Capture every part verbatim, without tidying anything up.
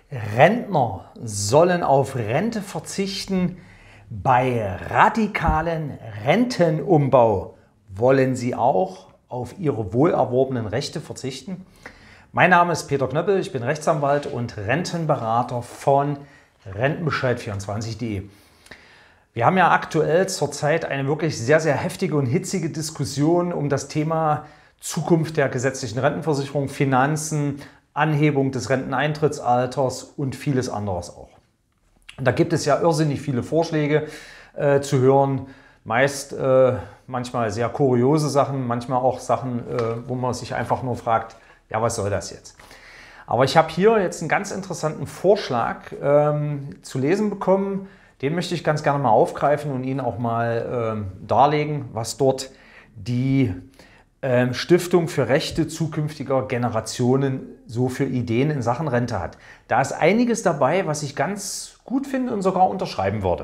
Rentner sollen auf Rente verzichten. Bei radikalen Rentenumbau wollen sie auch auf ihre wohlerworbenen Rechte verzichten. Mein Name ist Peter Knöppel, ich bin Rechtsanwalt und Rentenberater von Rentenbescheid vierundzwanzig punkt de. Wir haben ja aktuell zurzeit eine wirklich sehr, sehr heftige und hitzige Diskussion um das Thema Zukunft der gesetzlichen Rentenversicherung, Finanzen, Anhebung des Renteneintrittsalters und vieles anderes auch. Und da gibt es ja irrsinnig viele Vorschläge äh, zu hören, meist äh, manchmal sehr kuriose Sachen, manchmal auch Sachen, äh, wo man sich einfach nur fragt, ja, was soll das jetzt? Aber ich habe hier jetzt einen ganz interessanten Vorschlag ähm, zu lesen bekommen, den möchte ich ganz gerne mal aufgreifen und Ihnen auch mal ähm, darlegen, was dort die ähm, Stiftung für Rechte zukünftiger Generationen so für Ideen in Sachen Rente hat. Da ist einiges dabei, was ich ganz gut finde und sogar unterschreiben würde.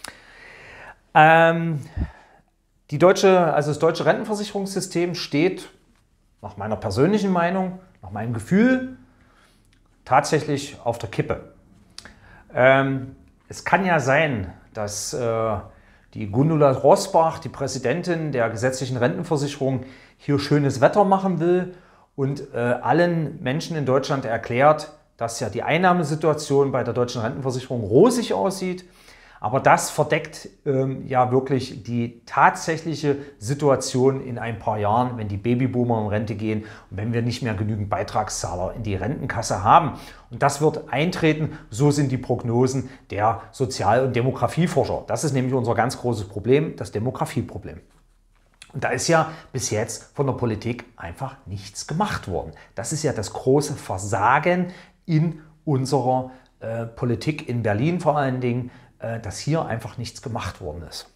Ähm, die deutsche, also das deutsche Rentenversicherungssystem steht nach meiner persönlichen Meinung, nach meinem Gefühl, tatsächlich auf der Kippe. Ähm, es kann ja sein, dass äh, die Gundula Rosbach, die Präsidentin der gesetzlichen Rentenversicherung, hier schönes Wetter machen will und äh, allen Menschen in Deutschland erklärt, dass ja die Einnahmesituation bei der deutschen Rentenversicherung rosig aussieht. Aber das verdeckt ähm, ja wirklich die tatsächliche Situation in ein paar Jahren, wenn die Babyboomer in Rente gehen und wenn wir nicht mehr genügend Beitragszahler in die Rentenkasse haben. Und das wird eintreten, so sind die Prognosen der Sozial- und Demografieforscher. Das ist nämlich unser ganz großes Problem, das Demografieproblem. Und da ist ja bis jetzt von der Politik einfach nichts gemacht worden. Das ist ja das große Versagen in unserer äh, Politik, in Berlin vor allen Dingen, dass hier einfach nichts gemacht worden ist.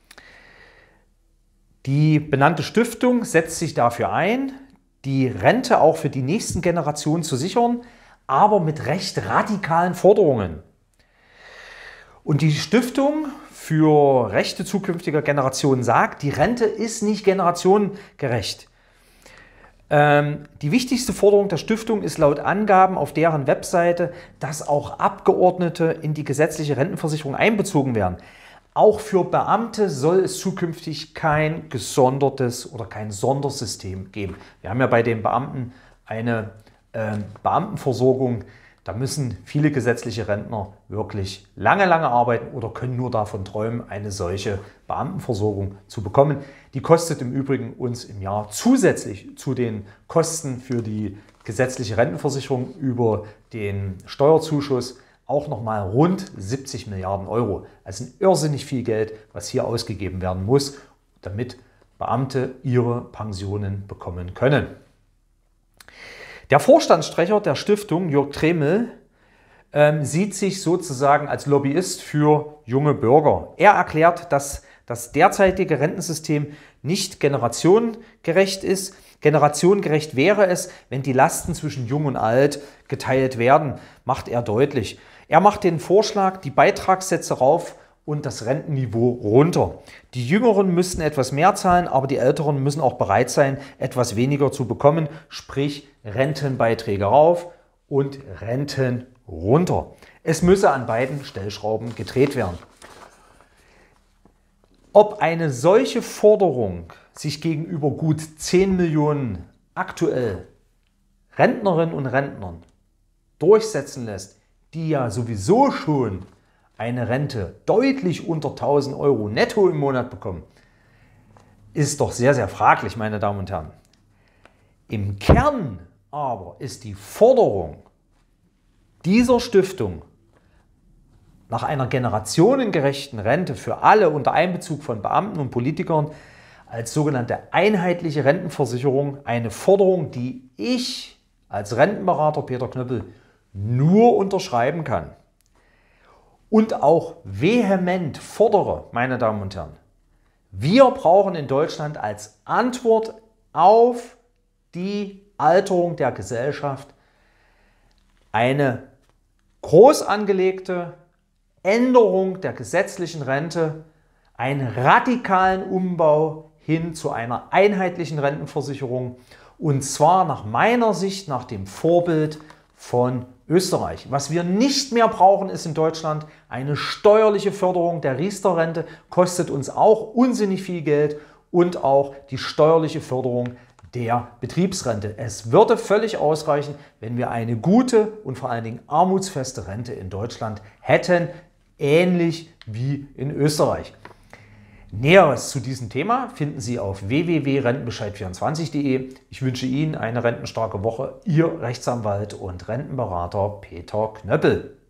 Die benannte Stiftung setzt sich dafür ein, die Rente auch für die nächsten Generationen zu sichern, aber mit recht radikalen Forderungen. Und die Stiftung für Rechte zukünftiger Generationen sagt, die Rente ist nicht generationengerecht. Ähm, die wichtigste Forderung der Stiftung ist laut Angaben auf deren Webseite, dass auch Abgeordnete in die gesetzliche Rentenversicherung einbezogen werden. Auch für Beamte soll es zukünftig kein gesondertes oder kein Sondersystem geben. Wir haben ja bei den Beamten eine äh, Beamtenversorgung. Da müssen viele gesetzliche Rentner wirklich lange, lange arbeiten oder können nur davon träumen, eine solche Beamtenversorgung zu bekommen. Die kostet im Übrigen uns im Jahr zusätzlich zu den Kosten für die gesetzliche Rentenversicherung über den Steuerzuschuss auch nochmal rund siebzig Milliarden Euro. Also ein irrsinnig viel Geld, was hier ausgegeben werden muss, damit Beamte ihre Pensionen bekommen können. Der Vorstandssprecher der Stiftung, Jörg Tremel, ähm, sieht sich sozusagen als Lobbyist für junge Bürger. Er erklärt, dass das derzeitige Rentensystem nicht generationengerecht ist. Generationengerecht wäre es, wenn die Lasten zwischen Jung und Alt geteilt werden, macht er deutlich. Er macht den Vorschlag, die Beitragssätze rauf und das Rentenniveau runter. Die Jüngeren müssten etwas mehr zahlen, aber die Älteren müssen auch bereit sein, etwas weniger zu bekommen, sprich Rentenbeiträge rauf und Renten runter. Es müsse an beiden Stellschrauben gedreht werden. Ob eine solche Forderung sich gegenüber gut zehn Millionen aktuell Rentnerinnen und Rentnern durchsetzen lässt, die ja sowieso schon eine Rente deutlich unter tausend Euro netto im Monat bekommen, ist doch sehr, sehr fraglich, meine Damen und Herren. Im Kern aber ist die Forderung dieser Stiftung nach einer generationengerechten Rente für alle unter Einbezug von Beamten und Politikern als sogenannte einheitliche Rentenversicherung eine Forderung, die ich als Rentenberater Peter Knöppel nur unterschreiben kann. Und auch vehement fordere, meine Damen und Herren, wir brauchen in Deutschland als Antwort auf die Alterung der Gesellschaft eine groß angelegte Änderung der gesetzlichen Rente, einen radikalen Umbau hin zu einer einheitlichen Rentenversicherung und zwar nach meiner Sicht nach dem Vorbild von Österreich. Was wir nicht mehr brauchen, ist in Deutschland eine steuerliche Förderung der Riester-Rente, kostet uns auch unsinnig viel Geld, und auch die steuerliche Förderung der Betriebsrente. Es würde völlig ausreichen, wenn wir eine gute und vor allen Dingen armutsfeste Rente in Deutschland hätten, ähnlich wie in Österreich. Näheres zu diesem Thema finden Sie auf w w w punkt rentenbescheid vierundzwanzig punkt de. Ich wünsche Ihnen eine rentenstarke Woche. Ihr Rechtsanwalt und Rentenberater Peter Knöppel.